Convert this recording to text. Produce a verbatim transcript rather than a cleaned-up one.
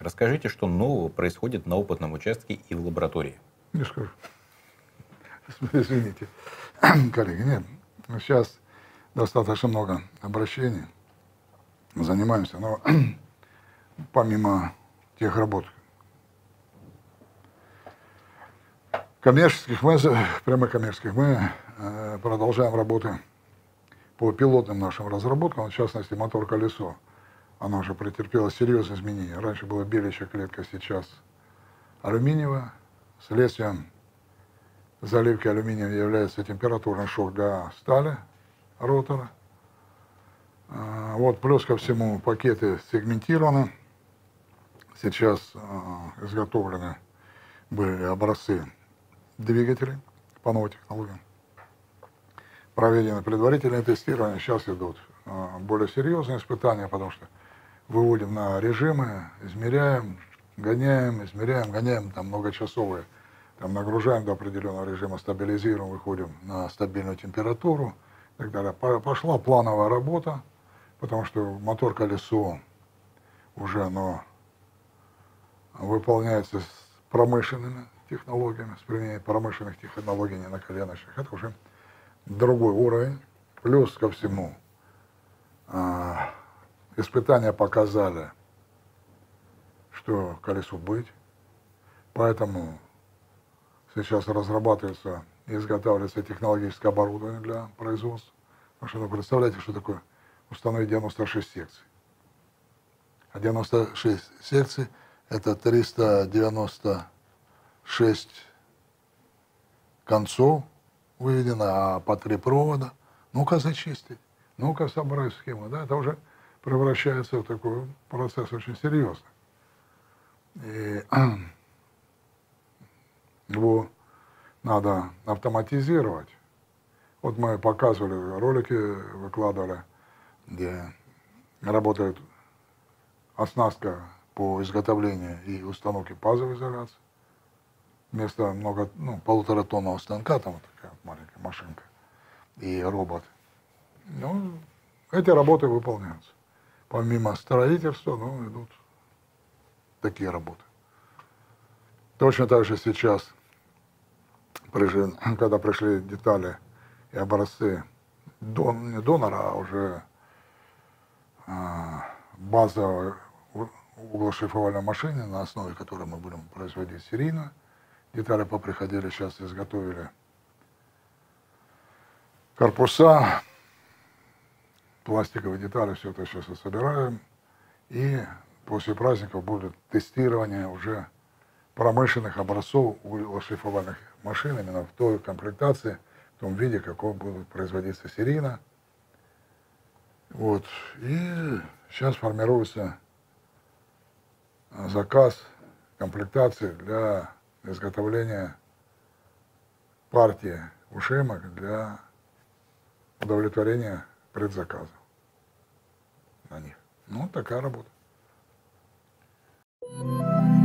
Расскажите, что нового происходит на опытном участке и в лаборатории. Не скажу. Извините, коллеги, нет. Сейчас достаточно много обращений, занимаемся, но помимо тех работ коммерческих, мы, прямо коммерческих, мы э, продолжаем работы по пилотным нашим разработкам, в частности, мотор-колесо. Оно уже претерпело серьезные изменения. Раньше была белящая клетка, сейчас алюминиевая. Следствием заливки алюминием является температурный шок для стали ротора. Вот, плюс ко всему пакеты сегментированы. Сейчас э, изготовлены были образцы двигателей по новой технологии. Проведены предварительные тестирования, сейчас идут э, более серьезные испытания, потому что выводим на режимы, измеряем, гоняем, измеряем, гоняем, там многочасовые, там нагружаем до определенного режима, стабилизируем, выходим на стабильную температуру и так далее. Пошла плановая работа, потому что мотор-колесо уже оно выполняется с промышленными технологиями, с применением промышленных технологий не на коленочных. Это уже другой уровень. Плюс ко всему испытания показали, что колесу быть. Поэтому сейчас разрабатывается и изготавливается технологическое оборудование для производства. Потому что, ну, представляете, что такое установить девяносто шесть секций. А девяносто шесть секций – это триста девяносто шесть концов выведено, а по три провода. Ну-ка зачистить, ну-ка собрать схему. Да, это уже превращается в такой процесс очень серьезный. И его надо автоматизировать. Вот мы показывали ролики, выкладывали, где работает оснастка по изготовлению и установке пазовой изоляции. Вместо много, ну, полуторатонного станка, там вот такая вот маленькая машинка и робот. Ну, эти работы выполняются. Помимо строительства, ну, идут такие работы. Точно так же сейчас, когда пришли детали и образцы дон, не донора, а уже а, базовой углошлифовальной машины, на основе которой мы будем производить серийно. Детали поприходили, сейчас изготовили корпуса, пластиковые детали, все это сейчас собираем. И после праздников будет тестирование уже промышленных образцов углошлифовальных машин именно в той комплектации, в том виде, какой будут производиться серийно. Вот. И сейчас формируется заказ комплектации для изготовления партии ушемок для удовлетворения предзаказа на них. Ну, такая работа.